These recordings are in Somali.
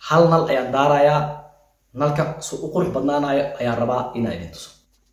hal nal ayaan daarayaa nalka soo u qurux badnaanayo ayaan rabaa inaan idin tuso.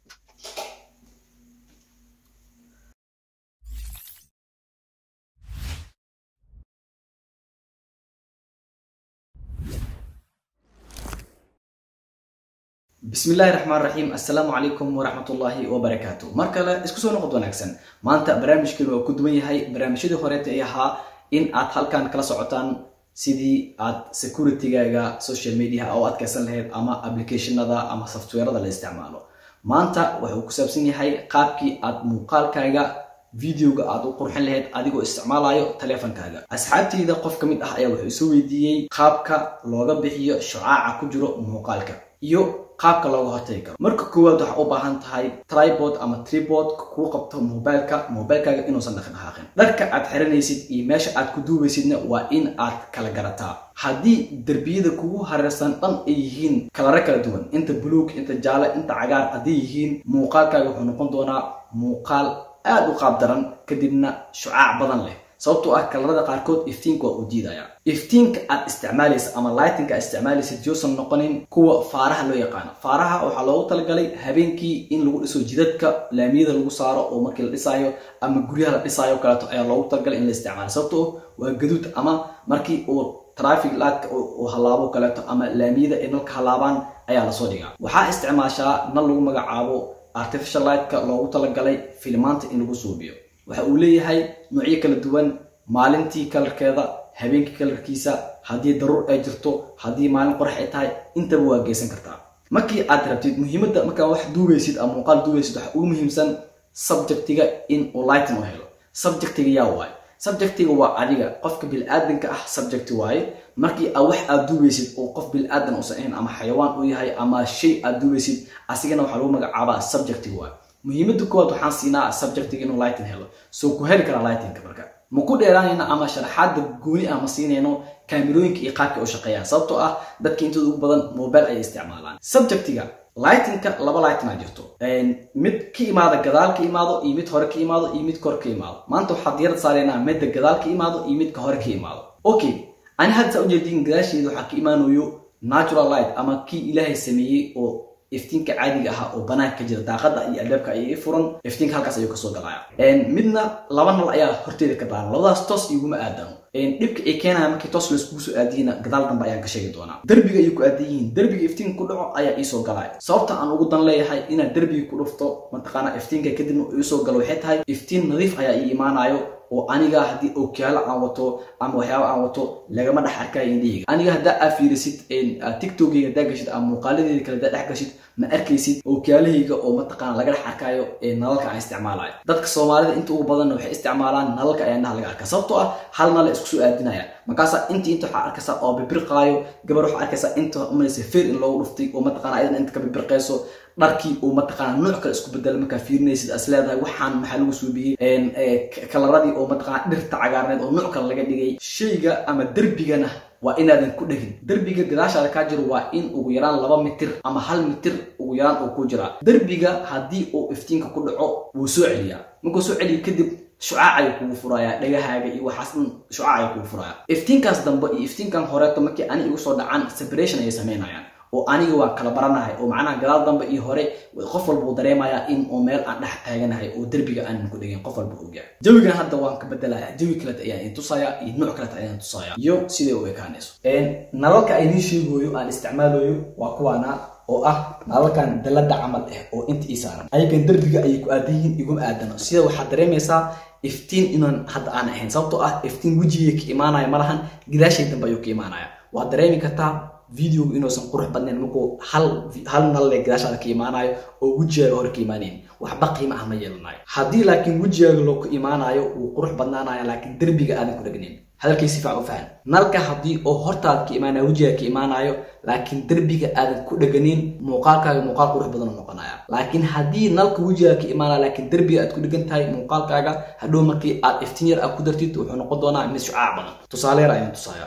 bismillahi rahmaani rahiim. assalaamu calaykum waraxmatullaahi wabarakaatuh. marka la isku soo noqod wanaagsan. maanta barnaamijkeenu waa ku duwan yahay barnaamijyadii horeeta ee ahaa in aad halkan kala socotaan sidii aad security-gaaga social media oo adkaysan lahayd ama applicationada ama software-ada la isticmaalo. maanta wuxuu ku saabsan yahay qaabkii aad muuqaalkaaga videoga aad u qurxin lahayd adigoo isticmaalayo taleefankaaga. asxaabteyda qof ka mid ah ayaa wuxuu soo weydiiyey qaabka looga bixiyo shucaaca ku jiro muuqaalka iyo qaabka looga hortagi karo. marka koowaad waxaa u baahan tahay tripod ama tripod kuu qabto mobilkaaga inuusan dhaqdhaqaaqin. dharka aad xiranaysid iyo meesha aad ku duubaysidna waa in aad kala garataa. haddii derbiyada kugu hareersan dhan ay yihiin kalare kala duwan, inta buluug, inta jaale, inta cagaar hadday yihiin, muuqaalkaaga wuxuu noqon doonaa muuqaal aad u qaab daran kadibna shucaac badan leh. sababtoo ah kalarada qaarkood iftiinka waa u diidaya. iftiinka aad isticmaalaysa ama lightinga aad isticmaalaysid yuusan noqonin kuwa faaraha loo yaqaano. faaraha waxaa loogu talagalay habeenkii in lagu dhiso jidadka laamiyada lagu saaro oo markii la dhisaayo ama guryaha la dhisaayo kaleeto ayaa loogu talagalay in la isticmaalo. sababtoo waa gaduud ama markii uu traffic lightka uu halaabo kaleeto ama laamiyada ay nalka halaabaan ayaa lasoo dhigaa. waxaa isticmaashaa nal lagu magacaabo artificial lightka loogu talagalay filmaanta in lagu suubiyo. waxa uu leeyahay noocyo kala duwan, maalintii kalarkeeda, habeenkii kalarkiisa, haddii daruur ay jirto, haddii maalin qorax ay tahay, intaba waa geysan kartaa. markii aad rabtid muhiimadda markaa wax duubaysid ama muuqaal duubaysid waxa ugu muhiimsan subjectiga in uu lighting u helo. subjectiga yaa waaye? subjectiga waa adiga qofka bilaadanka ah. subject waaye markii aad wax aad duubaysid oo qof bilaadan uusan ahayn ama xayawaan uu yahay ama shay aad duubaysid, asigana waxaa lagu magacaabaa subjectiga waaye. muhiimadda koowaad waxaan siinaa subjectiga inuu lighting helo. soo ku heli karaa lightingka marka ma ku dheeraanayna ama sharaxaadda gooni ah ma siinayno kaamirooyinka iyo qaabka u shaqeeyaan. sababtoo ah dadka intooda ugu badan mobile ay isticmaalaan. subjectiga lightingka laba lighting aa jirto, mid ka imaada gadaal ka imaado iyo mid hore ka imaado iyo mid kor ka imaado. maanta waxaad diirada saaraynaa midda gadaal ka imaado iyo midka hore ka imaado. okay, ani hadda ujeedin gadaasheeda waxaa ka imaanayo natural light ama kii ilaahay sameeyey oo iftiinka caadiga ah oo banaanka ka jira, daaqada iyo albaabka ayay furan, iftiinka halkaas ayuu kasoo galaya. midna laba nal ayaa horteeda ka daaran, labadaas toos iguma aadano. dhibka ay keenaya markii toos layskugu soo aadiyeyna gadaal dambe ayaan ka sheegi doonaa. derbiga ayay ku aadan yihiin. derbiga iftiinka ku dhaco ayaa iisoo galaya. sababta aan ugu dan leeyahay inaad derbiga ku dhufto mataqaana iftiinka kadibna iisoo galo waxay tahay iftiin nadiif ayaa ii imaanayo oo aniga haddii ookiyaalo aan wato ama waxyaaba aan wato lagama dhex arkayo indhahayga. aniga haddaa aa fiirisid tiktokeyga haddaa gashid ama muuqaaladeeda kale haddaa dhex gashid ma arkaysid ookiyaalahayga oo mataqaana laga dhex arkayo nalalka aan isticmaalayo. dadka soomaalida inta ugu badanna waxay isticmaalaan nalalka ayaa indhaha laga arkaa. sababtoo ah hal nal isku soo aadinaya. markaasaa inta waxaa arkaysaa oo bibirqaayo, gabar waxaa arkaysaa inta umalaysa feer in loogu dhuftay oo mataqaana ayadana inta ka bibirqayso, dharkii oo mataqaana nooc kale isku bedela markaa fiirinaysid as leedahay waxaan maxaa lagu suubiyey, kalaradii oo mataqaana dhirta cagaarneed oo nooc kale laga dhigay. shayga ama derbigana waa inaadan ku dhegin. derbiga gadaashaada kaa jiro waa in ugu yaraan 2 mitir ama 1 mitir ugu yaraan uu ku jiraa. derbiga haddii uu iftiinka ku dhaco wuu soo celiyaa. markuu soo celiyo kadib shucaac ayuu kugu furayaa, dhagahaaga iyo waxaas dhan shucaac ayuu kugu furayaa. iftiinkaas dambe iyo iftiinkan horeeto markii ani igu soo dhacaan separation ayay samaynayaan oo aniga waa kala baranahay oo macnaha gadaal dambe iyo hore qof walba uu dareemayaa in uu meel aan dhex taaganahay oo derbiga aanan ku dhegin. qof walba ogyahay. jawigan hadda waan ka bedelayaa. jawi kaleeta ayaan idin tusayaa iyo nooc kaleeta ayaan tusayaa iyo siday u ekaanayso. nalalka ay idiin sheegayo aan isticmaalayo waa kuwaana oo ah nalalkan dalada camal ah oo inta ii saaran. ayagan derbiga ayay ku aadan yihiin, iguma aadano. sida waxaad dareemaysaa iftiin inaan hadda aan ahayn. sababtoo ah iftiin wejigay ka imaanaya malahan, gadaashay dambe ayuu ka imaanaya. waad dareemi kartaa videogu inuusan qurux badnayn markuu hal nal le gadaashaada ka imaanayo oo wejigaaga hore ka imaanayn. waxba qiimo ah ma yeelanayo. haddii laakiin wejigaaga loo ku imaanayo wuu qurux badnaanaya laakiin derbiga aadan ku dhegnayn. hadalkay si fiican u fahan. nalka haddii oo hortaada ka imaanayo wejigaaga ka imaanayo laakiin derbiga aadan ku dheganayn, muuqaalkaaga muuqaal qurux badan u noqonaya. laakiin haddii nalka wejigaaga ka imaanayo laakiin derbiga aad ku dhegan tahay, muuqaalkaaga hadhow markii aad iftiin yar aad ku dartid wuxuu noqon doonaa mid shucaac badan. tusaale yar ayaan tusayaa.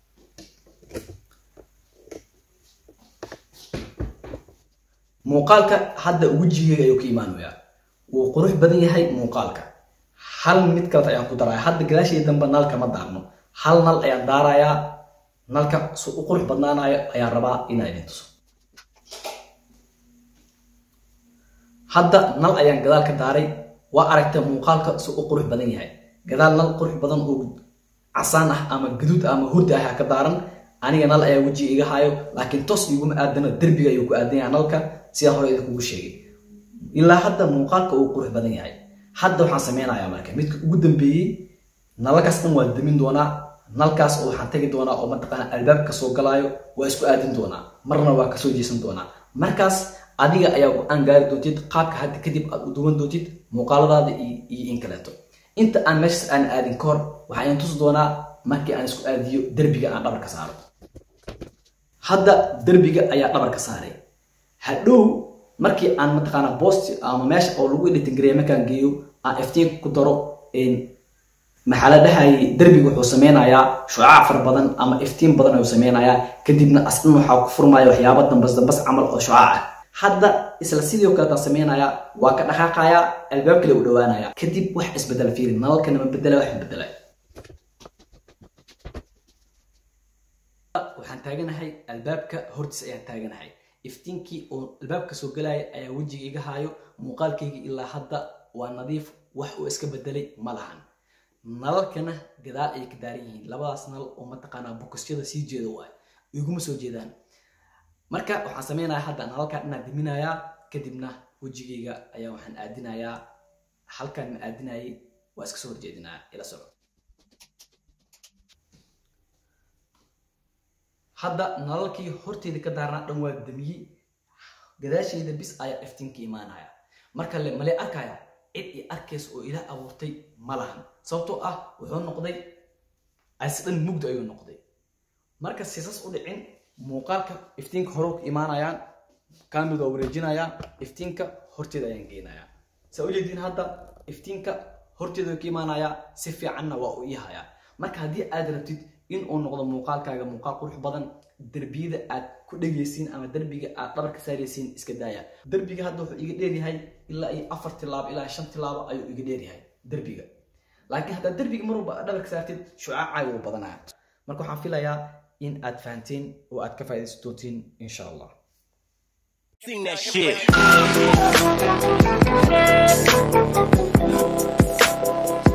muuqaalka hadda wejigayga ayuu ka imaanayaa, wuu qurux badan yahay muuqaalka. hal mid kale ayaan ku daraya. hadda gadaashii dambe nalka ma daarno, hal nal ayaan daarayaa nalka soo u qurux badnaanayo ayaan rabaa inaan idin tuso. hadda nal ayaan gadaal ka daaray, waa aragtay muuqaalka soo u qurux badan yahay. gadaal nal qurux badan oo casaan ah ama gaduud ama hurdi ah ka daaran. aniga nal ayaa wajiga iga hayo, laakiin toos iguma aadana, derbiga ayuu ku aadan yahay nalka sida hore idinku sheegay. ilaa hadda muuqaalka uu qurux badan yahay. hadda waxaan sameynayaa marka midka ugu dambeeyay nalkaas dhan waa damin doonaa. nalkaas oo waxaan tagi doonaa oo mataqaana albaabka soo galaayo waa isku aadin doonaa, marna waa kasoo jeesan doonaa. markaas adiga ayaa go'aan gaari doontid qaabka hadda kadib aad u duwan doontid muuqaaladaada iyo in kaleeto. inta aan meeshaas aan aadin ka hor waxaan tusi doonaa markii aan isku aadiyo derbiga aan dhabarka saaro. hadda derbiga ayaa dhabarka saaray. hadhow markii aan mataqaana post ama meesha oo lagu editing gareeyo markaan geeyo aan iftiin ku daro maxaa la dhahay derbiga wuxuu sameynayaa shucaac far badan ama iftiin badan ayuu sameynayaa, kadibna aslan waxaa ku furmaya waxyaabo dambas camal oo shucaac ah. hadda isla sidoo kale taan sameynayaa waa ka dhaqaaqayaa, albaab kale u dhawaanayaa, kadib wax isbedel fiirin nalalkana ma bedela wax bedela. waxaan taaganahay albaabka hortiisa ayaan taaganahay. iftiinkii oo albaabka soo galaya ayaa wajiga iga hayo. muuqaalkayga ilaa hadda waa nadiif, wax uu iska bedelay ma lahan. nalalkana gadaal ay ka daaran yihiin. labadaas nal oo mataqaanaa bokosyada sii jeeda waay, iguma soo jeedaan. marka waxaan sameynayaa hadda nalalka inaan diminayaa, kadibna wajigayga ayaa waxaan aadinayaa halkan ma aadinayay, waa iska soo horjeedinaa. ila soco. hadda nalalkii horteeda ka daarnaa dhan waa damiyey, gadaashayda bis ayaa iftiinka imaanaya. marka male arkaya cid i arkaysa oo ilaah abuurtay ma lahan, sababtoo ah wuxuu noqday asdhan mugdi ayuu noqday. marka siisas u dhicin muuqaalka iftiinka hore ka imaanayaan, kaamil waa wareejinayaa, iftiinka horteeda ayaan geynayaa. saa u jeedin hadda iftiinka horteeda ka imaanayaa, si fiicanna waa u ii hayaa. marka haddii aad rabtid in uu noqdo muuqaalkaaga muuqaal qurux badan, derbiyada aad ku dhegaysiin ama derbiga aad dhabarka saaraysiin iska daaya. derbiga hadda wuxuu iga dheeryahay ilaa 4 tilaabo ilaa 5 tilaabo ayuu iga dheeryahay derbiga. laakiin haddaad derbiga mar walba dhabarka saartid shucaacaaga wuu badanaya. marka waxaan filayaa in aad fahanteen oo aad ka faa'iidaysan doontiin insha Allah. Sing that shit.